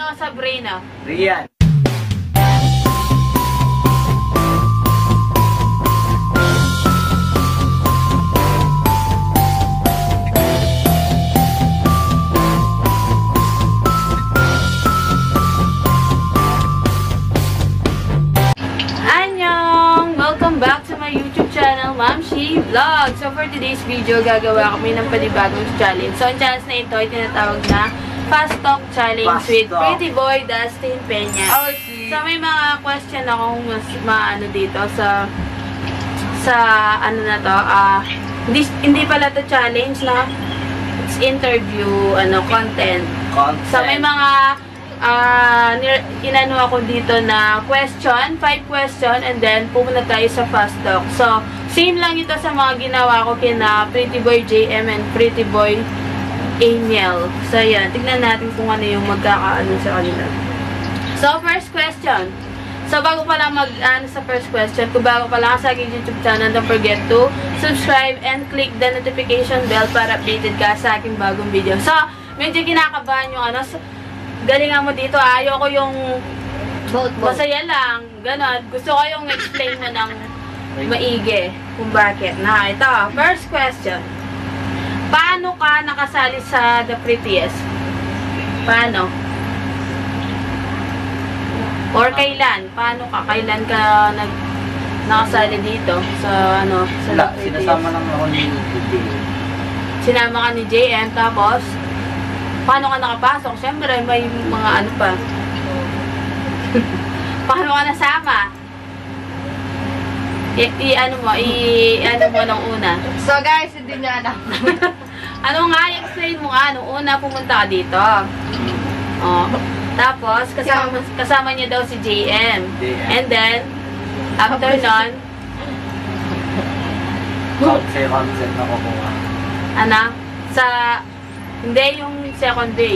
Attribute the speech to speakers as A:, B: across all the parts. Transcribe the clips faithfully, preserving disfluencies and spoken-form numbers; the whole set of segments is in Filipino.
A: o Sabrina?
B: Rian.
A: Mamshi Vlog. So for today's video, gagawa kami ng panibagong challenge. So ang challenge na ito ay tinatawag na Fast Talk Challenge Fast with talk. Pretty Boy Dustin Peña.
B: Oh,
A: so may mga question akong mas maano dito sa sa ano na to. Uh, hindi, hindi pala to challenge na it's interview ano content.
B: content.
A: So may mga Uh, inano ako dito na question, five question, and then pumunta tayo sa Fast Talk. So, same lang ito sa mga ginawa ko kina Pretty Boy J M and Pretty Boy Amiel. So, yan. Tignan natin kung ano yung magkakaano sa kanila. So, first question. So, bago pala mag-ano sa first question, kung bago pala ka sa aking YouTube channel, don't forget to subscribe and click the notification bell para updated ka sa aking bagong video. So, medyo kinakabahan yung ano, galingan mo dito, ayoko yung boat, boat. Masaya lang, ganon. Gusto ko yung explain mo ng maigi kung bakit. Na, ito, first question. Paano ka nakasali sa The Prettiest? Paano? Or kailan? Paano ka? Kailan ka nag nakasali dito sa ano, sa The Prettiest?
B: Sinasama lang ako ni J M.
A: Sinama ka ni J M, tapos paano ka nakapasok? Siyempre, may mga ano pa. Paano ka nasama? I-ano mo, i-ano mo nung una.
C: So guys, hindi niya alam.
A: Ano nga, i-explain mo nga, nung una pumunta ka dito. Oh. Tapos, kasama, kasama niya daw si J M. And then, after nun,
B: sa concept na kukuha.
A: ano, sa, hindi yung second day.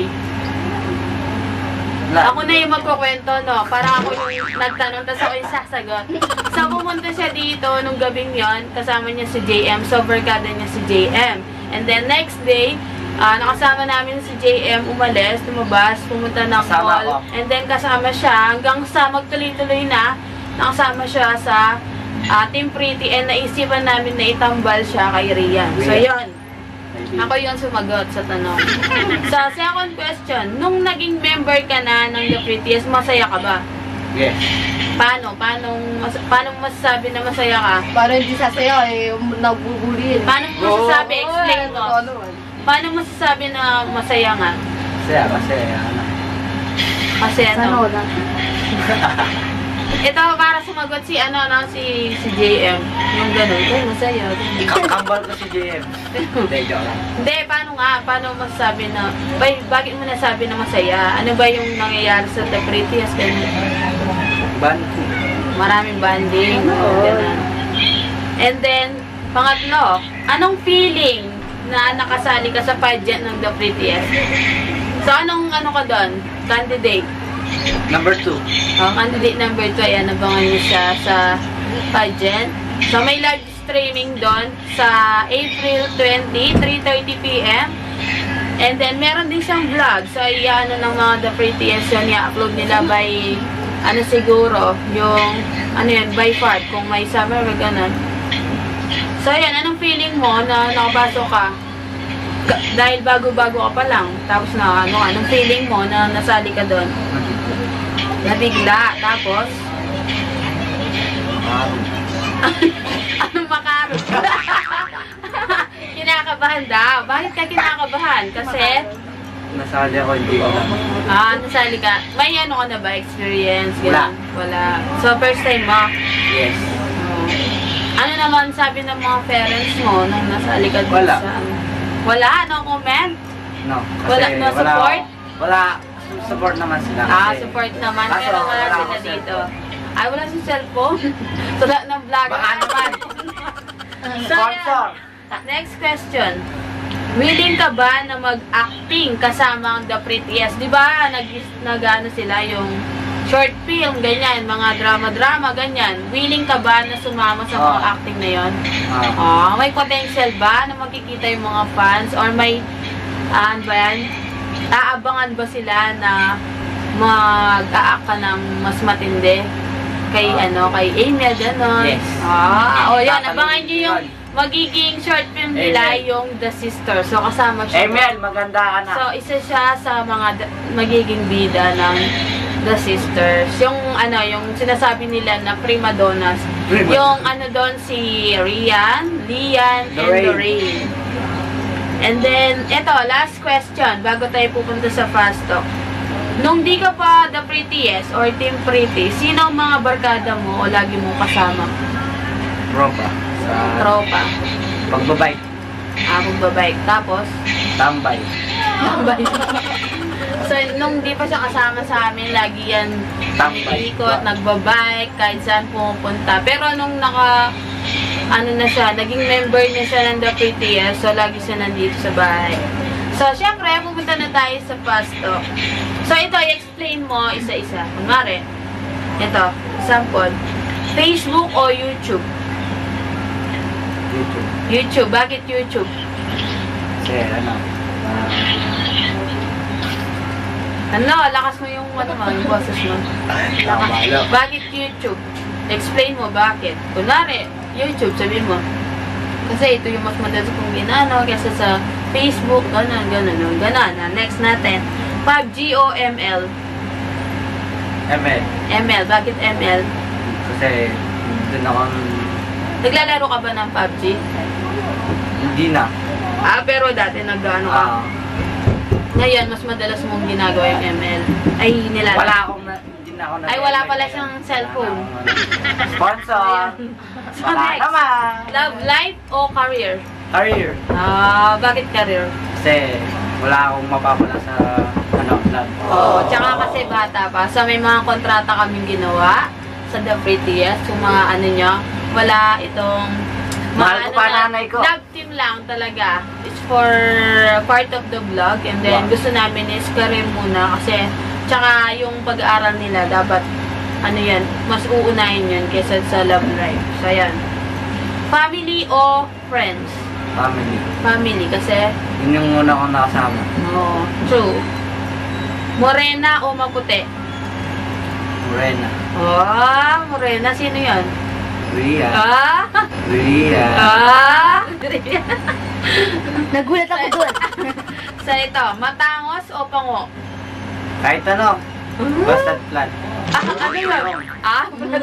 A: Ako na yung magkukwento, no? Parang ako yung nagtanong, tapos ako yung sasagot. So, pumunta siya dito nung gabing yon, kasama niya si J M. So, barkada niya si J M. And then, next day, uh, nakasama namin si J M, umalis, lumabas, pumunta ng mall. And then, kasama siya, hanggang sa magtuloy-tuloy na, nakasama siya sa uh, Team Pretty, and naisipan namin na itambal siya kay Rian. So, yon. Ako yung sumagot sa tanong. Sa second question, nung naging member ka na ng The Prettiest, masaya ka ba?
B: Yes.
A: Paano? Paano, mas, paano masasabi na masaya ka?
C: Paano hindi sasaya eh, nagbubuli.
A: Paano mo masasabi? Explain mo. Paano masasabi na masaya nga?
B: Masaya, masaya.
A: Masaya to.
C: Sana wala.
A: Ito, para sumagot si, ano, no, si, si J M. Yung gano'n. Ay, masaya.
B: Kambal ko si J M. Hindi, joke lang.
A: Hindi, paano nga? Paano masasabi na, bay, bakit mo nasabi na masaya? Ano ba yung nangyayari sa The Prettiest?
B: Banding.
A: Maraming banding.
C: Oo.
A: And then, pangatlo, anong feeling na nakasali ka sa pageant ng The Prettiest? So, anong, ano ka doon? Candidate?
B: Number two.
A: Oh, candidate number two, ayan, nabangan niyo siya sa pageant. So, may live streaming doon sa April twentieth, three thirty p m And then, meron din siyang vlog. So, iyan ng mga The Prettiest yun, i-upload nila by, ano siguro, yung, ano yun, by part, kung may summer, gano'n. So, ayan, anong feeling mo na nakapasok ka? Dahil bago-bago ka pa lang, tapos na, ano, anong feeling mo na nasali ka doon? Nabigla, tapos? Anong makarot? Kinakabahan daw. Bakit ka kinakabahan? Kasi?
B: Nasali ako, hindi ko lang.
A: Ah, nasali ka. May ano ka na ba? Experience?
B: Wala.
A: Wala. So, first time mo?
B: Yes.
A: Oh. Ano naman sabi ng mga parents mo nung nasali ka dun
B: Wala.
A: sa ano? Wala? No comment?
B: No. Kasi
A: Wala, no support?
B: Wala, wala. Support naman sila.
A: Ah,
B: kasi,
A: support naman.
B: Kaso,
A: Pero wala
B: wala
A: sila
B: ako
A: dito. Ay, wala si cellphone. So, lahat ng vlog.
B: Baka naman.
A: So,
B: Sponsor.
A: yan. Next question. Willing ka ba na mag-acting kasama ang The Prettiest? Di ba, nag, nag ano sila, yung short film, ganyan, mga drama-drama, ganyan. Willing ka ba na sumama sa mga
B: Oh.
A: acting na yon?
B: Ah.
A: Oh, may potential ba na makikita yung mga fans? Or may, ah, ano ba yan? Aabangan ba sila na mag-aak ka ng mas matindi kay
B: Ah.
A: ano, kay Emel, gano'n.
B: Yes.
A: Ah, o yan,
B: Tatanungin
A: abangan nyo yung
B: yun.
A: magiging short film nila,
B: Emel.
A: yung The Sister. So, kasama siya.
B: Emel, maganda ka na.
A: So, isa siya sa mga da- magiging bida ng The Sisters. Yung ano, yung sinasabi nila na prima donnas.
B: Prima.
A: Yung ano doon si Rian, Lian, and
B: Lorraine.
A: Lorraine. And then, eto, last question bago tayo pupunta sa fast talk. Nung di ka pa the prettiest or team pretty, sino ang mga barkada mo o lagi mong kasama?
B: Tropa. Sa
A: Tropa.
B: pagbabike.
A: Ah, magbabike. Tapos,
B: Tambay.
A: tambay. So, nung di pa siya kasama sa amin, lagi yan
B: Tambay.
A: ikot, nagbabike, kahit saan pumupunta. Pero nung naka, ano na siya, naging member niya siya ng The Prettiest, so lagi siya nandito sa bahay. So, syempre, pupunta na tayo sa pasto. So, ito, i-explain mo isa-isa. Kunwari, ito, sample. Facebook o YouTube?
B: YouTube.
A: YouTube. Bakit YouTube?
B: Kasi ano, ah,
A: Ano, lakas mo yung, ano mo, yung boses mo.
B: Tama.
A: Bakit YouTube? Explain mo bakit. Kunwari, YouTube, sabihin mo. Kasi ito yung mas madalas kong ginano kaysa sa Facebook, ganon, ganon, ganon, ganon. Ah, next natin. P U B G o M L?
B: M L.
A: M L. Bakit M L?
B: Kasi dun ako,
A: Naglalaro ka ba ng P U B G?
B: hindi na.
A: Ah, pero dati nag-ano ka.
B: Ah,
A: Ngayon, mas madalas mong ginagawa yung M L. Ay, nilalaro.
B: wala akong, na- hindi na ako na-
A: Ay, wala pala siyang cellphone.
B: Sponsor.
A: So,
B: Wala
A: next.
B: naman.
A: Love life o career?
B: Career.
A: Ah, bakit career?
B: Kasi wala akong mapapala sa ano, love.
A: Oo, tsaka kasi bata pa. So, may mga kontrata kaming ginawa sa The Prettiest. Yung mga ano nyo, wala itong...
B: Mahal ko
A: mga
B: pa
A: ano na-
B: nanay ko.
A: Love team lang talaga. It's for part of the vlog. And then,
B: Wow.
A: gusto namin is career muna. Kasi, tsaka yung pag-aaral nila, dapat, ano yan, mas uunahin yun kaysa sa love life. So, yan. Family o friends?
B: Family.
A: Family, kasi,
B: Yun yung una kong nakasama.
A: oh, true. Morena o maputi?
B: Morena.
A: Oh, morena. Sino yan?
B: Ria.
A: Ah!
B: Ria.
A: Ah!
C: Nagulat ako doon.
A: So, ito. Matangos o pango?
B: Kahit ano, basta flat.
A: Ah, ano yun? Ah?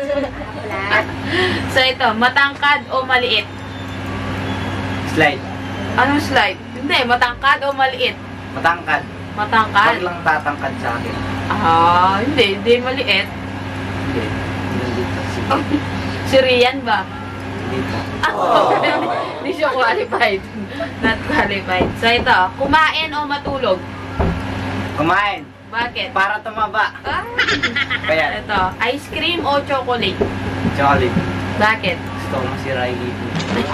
A: So, ito. Matangkad o maliit?
B: Slide.
A: Anong slide? Hindi. Matangkad o maliit?
B: Matangkad.
A: Matangkad?
B: Wag lang tatangkad sa akin.
A: Ah, hindi. Hindi maliit.
B: Hindi. Nandito. Sige.
A: Si Rian ba?
B: Dito.
A: Ah, hindi siya qualified. Not qualified. So, ito. Kumain o matulog?
B: Kumain.
A: Bakit?
B: Para tumaba.
A: Ah!
B: Kaya,
A: Ito. Ice cream o chocolate?
B: chocolate.
A: Bakit?
B: Gusto ko masira yung ngipin.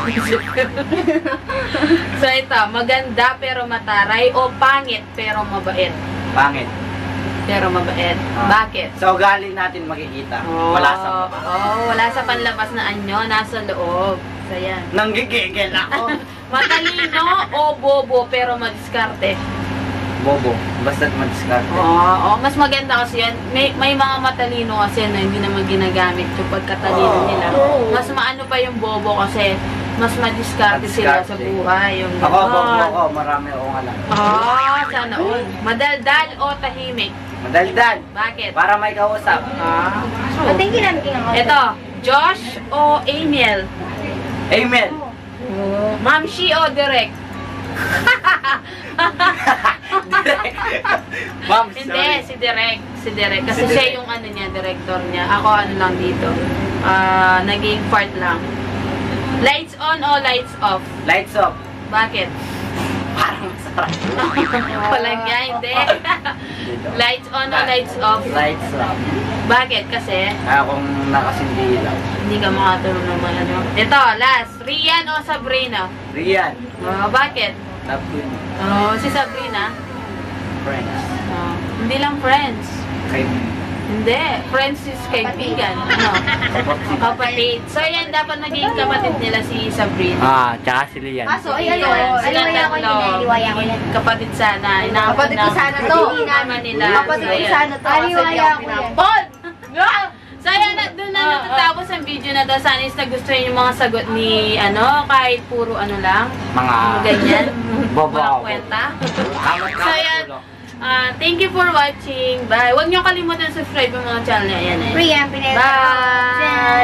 A: So, ito. Maganda pero mataray o pangit pero mabait?
B: Pangit.
A: Pero mabait.
B: Ah.
A: Bakit?
B: Sa ugali natin makikita. Wala sa mukha.
A: Oh, wala sa panlabas na anyo. Nasa loob. So, yan.
B: Nanggigigil ako.
A: Matalino o bobo pero madiskarte?
B: Bobo. Basta't madiskarte.
A: Oo, oh, mas maganda kasi yan. May, may mga matalino kasi na hindi naman ginagamit yung pagkatalino nila. Mas maano pa yung bobo kasi mas madiskarte sila sa
B: Madiskarte.
A: buhay. Yung
B: Ako, bobo
A: ganon.
B: ako. Marami akong alam.
A: Oo, sana all. Madaldal o tahimik?
B: Madaldal.
A: Bakit?
B: Para may kausap.
A: Ah,
C: Patingin namin kinakausap.
A: ito, Josh o Amiel?
B: Amen.
A: Mamshi o Direk?
B: Ma'am,
A: Hindi,
B: sorry.
A: si Direk. Si Direk. Kasi
B: Si
A: siya
B: Direk.
A: yung ano niya, director niya. Ako ano lang dito. Ah, naging part lang. Lights on o lights off?
B: Lights off.
A: Bakit?
B: Parang masarap.
A: Walang nga, hindi.
B: Dito.
A: Lights on o lights off?
B: Lights off.
A: Bakit? Kasi
B: Akong nakasindi lang.
A: hindi ka makatulong naman ano. Ito, last. Rian o Sabrina?
B: Rian.
A: Ah, bakit?
B: Love you.
A: Oh, si Sabrina?
B: Friends.
A: Oh, hindi lang friends.
B: Kay
A: Hindi. Friends is kaibigan. Ano? Kapatid. So, yan, dapat naging kapatid nila si Sabrina.
B: Ah, tsaka si Lian.
C: Kaso, ay, ano,
A: Yun,
C: aliwaya
A: sila
C: ko yun,
A: tatlo.
C: aliwaya ko yan.
A: Kapatid sana. Inaabot
C: Kapatid ko
A: na-
C: sana to.
A: Hindi naman nila.
C: Kapatid
A: So,
C: ko
A: yan.
C: sana to. Kasi di
D: Aliwaya
C: ako
D: ko yan.
C: pinampon.
A: So, ayan, na, doon na natatapos ang video na to. Sana is nagustuhan yung mga sagot ni, ano, kahit puro ano lang.
B: Mga
A: Ganyan.
B: bobo
A: Walang
B: ako.
A: kwenta.
B: Kamot
A: So, ayan. Ah, thank you for watching. Bye. Huwag niyo kalimutan subscribe yung mga channel niya. Ayan, ayan.
D: Priyan, Pineda.
A: Bye.